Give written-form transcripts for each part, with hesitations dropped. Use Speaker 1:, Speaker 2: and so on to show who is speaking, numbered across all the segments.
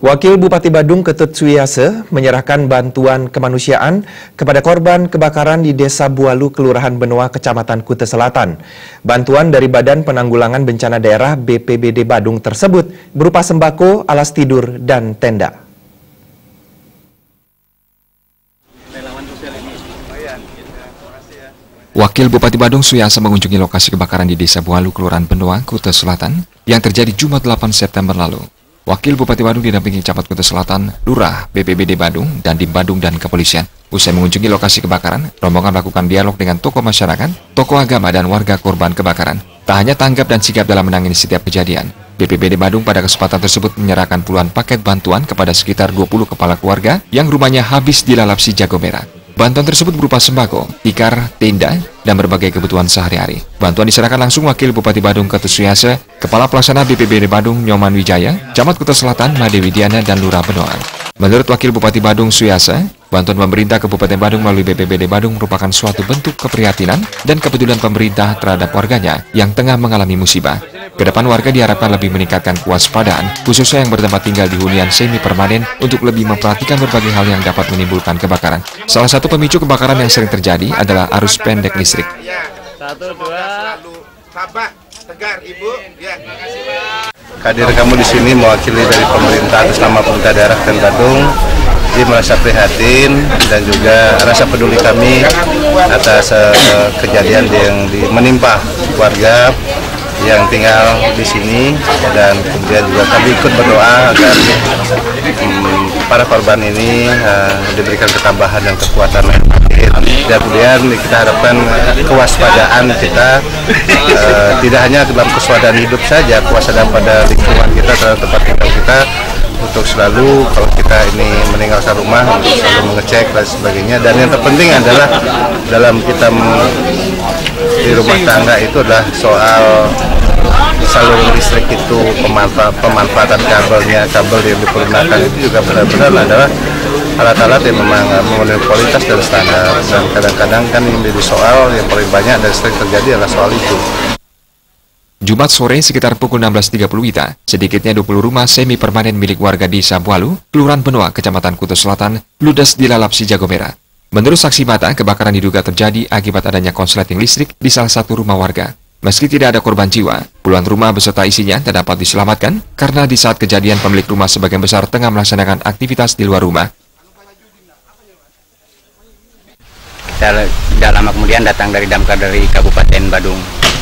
Speaker 1: Wakil Bupati Badung Ketut Suyase menyerahkan bantuan kemanusiaan kepada korban kebakaran di Desa Bualu, Kelurahan Benoa, Kecamatan Kuta Selatan. Bantuan dari Badan Penanggulangan Bencana Daerah BPBD Badung tersebut berupa sembako, alas tidur, dan tenda.
Speaker 2: Wakil Bupati Badung Suyase mengunjungi lokasi kebakaran di Desa Bualu, Kelurahan Benoa, Kuta Selatan yang terjadi Jumat 8 September lalu. Wakil Bupati Badung didampingi Camat Kuta Selatan, Lurah, BPBD Badung, dan Dim Badung dan Kepolisian. Usai mengunjungi lokasi kebakaran, rombongan melakukan dialog dengan tokoh masyarakat, tokoh agama, dan warga korban kebakaran. Tak hanya tanggap dan sigap dalam menangani setiap kejadian, BPBD Badung pada kesempatan tersebut menyerahkan puluhan paket bantuan kepada sekitar 20 kepala keluarga yang rumahnya habis dilalap si jago merah. Bantuan tersebut berupa sembako, tikar, tenda, dan berbagai kebutuhan sehari-hari. Bantuan diserahkan langsung Wakil Bupati Badung Ketut Suyase, Kepala Pelaksana BPBD Badung Nyoman Wijaya, Camat Kuta Selatan Made Widiana, dan Lurah Benoa. Menurut Wakil Bupati Badung Suyase, bantuan pemerintah Kabupaten Badung melalui BPBD Badung merupakan suatu bentuk keprihatinan dan kepedulian pemerintah terhadap warganya yang tengah mengalami musibah. Kedepan warga diharapkan lebih meningkatkan kewaspadaan, khususnya yang bertempat tinggal di hunian semi permanen untuk lebih memperhatikan berbagai hal yang dapat menimbulkan kebakaran. Salah satu pemicu kebakaran yang sering terjadi adalah arus pendek listrik.
Speaker 3: Hadir kamu di sini mewakili dari pemerintah atas nama pemerintah daerah Kabupaten Badung. Jadi merasa prihatin dan juga rasa peduli kami atas kejadian yang menimpa warga yang tinggal di sini, dan kemudian juga kami ikut berdoa agar para korban ini diberikan ketabahan dan kekuatan lain. Dan kemudian kita harapkan kewaspadaan kita tidak hanya dalam kewaspadaan hidup saja, kewaspadaan pada lingkungan kita, terhadap tempat tinggal kita, untuk selalu kalau kita ini meninggalkan rumah untuk selalu mengecek dan sebagainya. Dan yang terpenting adalah dalam kita di rumah tangga itu adalah soal saluran listrik itu, pemanfaatan kabelnya, kabel yang dipergunakan itu juga benar-benar adalah alat-alat yang memang memenuhi kualitas dan standar. Dan kadang-kadang kan yang menjadi soal yang paling banyak dan sering terjadi adalah soal itu.
Speaker 2: Jumat sore sekitar pukul 16.30 WITA, sedikitnya 20 rumah semi permanen milik warga di Desa Bualu, Kelurahan Benoa, Kecamatan Kuta Selatan, ludes dilalap si jago merah. Menurut saksi mata, kebakaran diduga terjadi akibat adanya konsleting listrik di salah satu rumah warga. Meski tidak ada korban jiwa, puluhan rumah beserta isinya tak dapat diselamatkan karena di saat kejadian pemilik rumah sebagian besar tengah melaksanakan aktivitas di luar rumah.
Speaker 4: Kita tidak lama kemudian datang dari damkar dari Kabupaten Badung.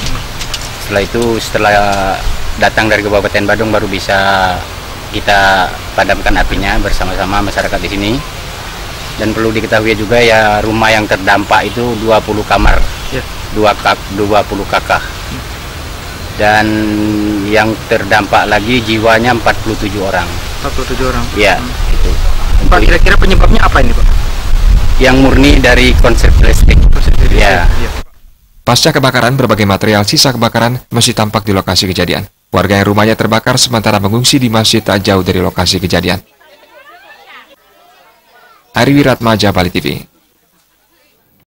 Speaker 4: Setelah datang dari Kabupaten Badung baru bisa kita padamkan apinya bersama-sama masyarakat di sini. Dan perlu diketahui juga ya, rumah yang terdampak itu 20 kamar, 20 kakak. Dan yang terdampak lagi jiwanya 47 orang.
Speaker 5: 47 orang?
Speaker 4: Ya, itu.
Speaker 5: Pak, kira-kira penyebabnya apa ini, Pak?
Speaker 4: Yang murni dari konsep listrik. Ya.
Speaker 2: Pasca kebakaran, berbagai material sisa kebakaran masih tampak di lokasi kejadian. Warga yang rumahnya terbakar sementara mengungsi di masjid tak jauh dari lokasi kejadian. Ari Wiratmaja, Bali TV.